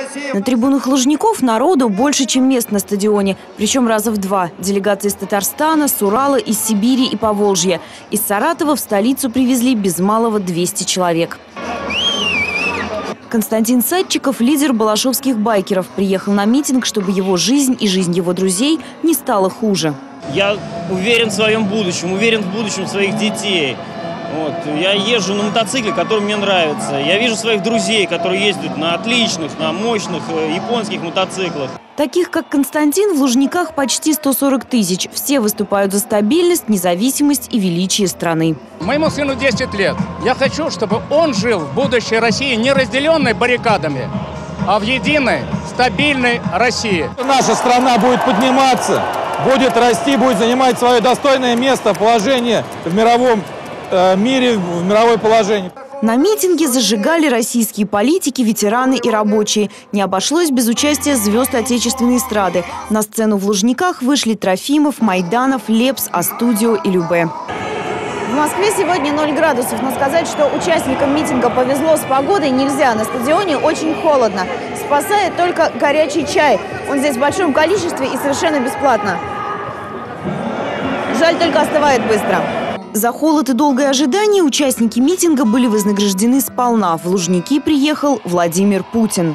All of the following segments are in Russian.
На трибунах Лужников народу больше, чем мест на стадионе. Причем раза в два. Делегации из Татарстана, с Урала, из Сибири и Поволжья. Из Саратова в столицу привезли без малого 200 человек. Константин Садчиков – лидер балашовских байкеров. Приехал на митинг, чтобы его жизнь и жизнь его друзей не стала хуже. Я уверен в своем будущем, уверен в будущем своих детей. Я езжу на мотоцикле, который мне нравится. Я вижу своих друзей, которые ездят на отличных, на мощных японских мотоциклах. Таких, как Константин, в Лужниках почти 140 тысяч. Все выступают за стабильность, независимость и величие страны. Моему сыну 10 лет. Я хочу, чтобы он жил в будущей России не разделенной баррикадами, а в единой, стабильной России. Наша страна будет подниматься, будет расти, будет занимать свое достойное место, положение в мировом мире, в мировое положение. На митинге зажигали российские политики, ветераны и рабочие. Не обошлось без участия звезд отечественной эстрады. На сцену в Лужниках вышли Трофимов, Майданов, Лепс, Астудио и Любэ. В Москве сегодня 0 градусов, но сказать, что участникам митинга повезло с погодой, нельзя. На стадионе очень холодно. Спасает только горячий чай. Он здесь в большом количестве и совершенно бесплатно. Жаль, только остывает быстро. За холод и долгое ожидание участники митинга были вознаграждены сполна. В Лужники приехал Владимир Путин.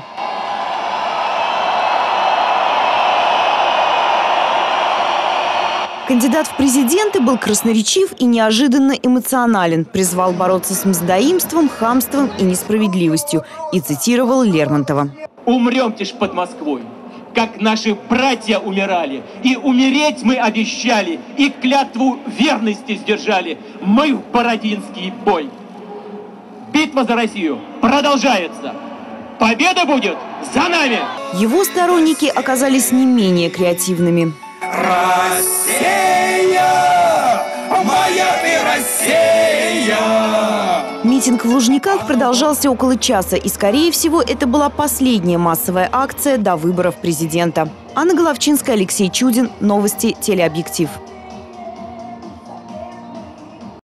Кандидат в президенты был красноречив и неожиданно эмоционален. Призвал бороться с мздоимством, хамством и несправедливостью. И цитировал Лермонтова. «Умрем-те ж под Москвой, как наши братья умирали, и умереть мы обещали, и клятву верности сдержали. Мы в Бородинский бой. Битва за Россию продолжается. Победа будет за нами!» Его сторонники оказались не менее креативными. Россия, моя ты Россия! Митинг в Лужниках продолжался около часа, и, скорее всего, это была последняя массовая акция до выборов президента. Анна Головчинская, Алексей Чудин. Новости. Телеобъектив.